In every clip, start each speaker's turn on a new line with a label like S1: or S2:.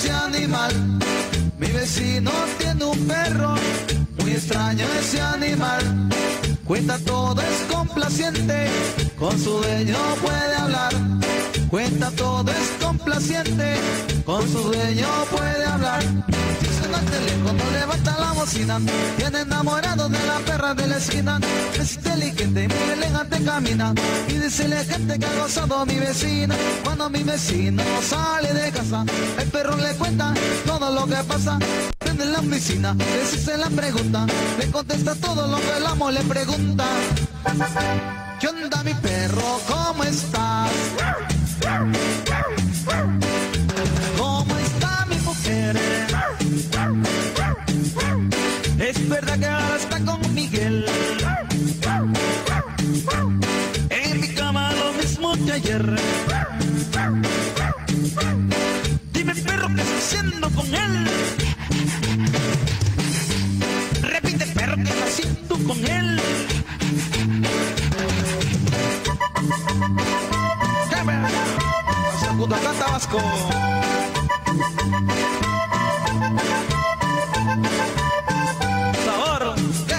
S1: ese animal. Mi vecino tiene un perro, muy extraño ese animal. Cuenta todo, es complaciente, con su dueño puede hablar. Cuenta todo, es complaciente, con su dueño puede hablar. Si suena el teléfono, levanta la bocina, tiene enamorado de la perra de la esquina. Es inteligente y muy elegante camina, y dice la gente que ha gozado mi vecina. Cuando mi vecino sale de casa, el perro le cuenta todo lo que pasa. Prende la oficina, le hace la pregunta, le contesta todo lo que el amo le pregunta. ¿Qué onda mi perro? ¿Cómo estás? ¿Cómo está mi mujer? Es verdad que ahora está con Miguel. En mi cama lo mismo que ayer. Dime perro, ¿qué está haciendo con él? Repite perro, ¿qué está haciendo con él? Cundacán, Tabasco. Sabor.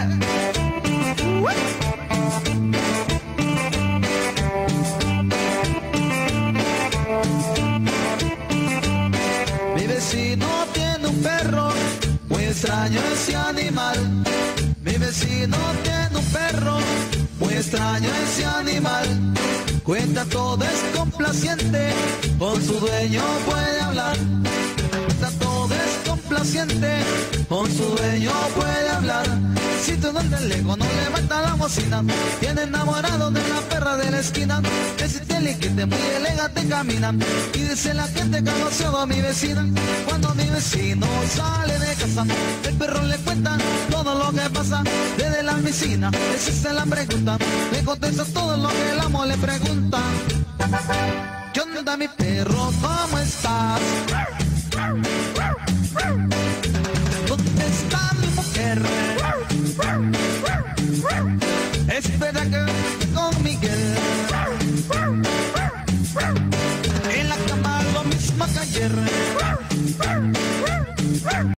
S1: Mi vecino tiene un perro, muy extraño ese animal. Mi vecino tiene un perro, muy extraño ese animal. Cuenta todo, es complaciente, con su dueño puede hablar. Cuenta todo, es complaciente, con su dueño puede hablar. Si tú no te lejos, no levanta la bocina, tiene enamorado de la perra de la esquina. Es inteligente, muy elegante camina, y dice la gente que ha conocido a mi vecina. Cuando mi vecino sale de casa, el perro le cuenta todo lo que pasa. Desde la oficina, esa se la pregunta, le contesta todo lo que el amo le pregunta. ¿Qué onda mi perro? ¿Cómo estás? ¿Dónde está mi mujer? Espera que con Miguel.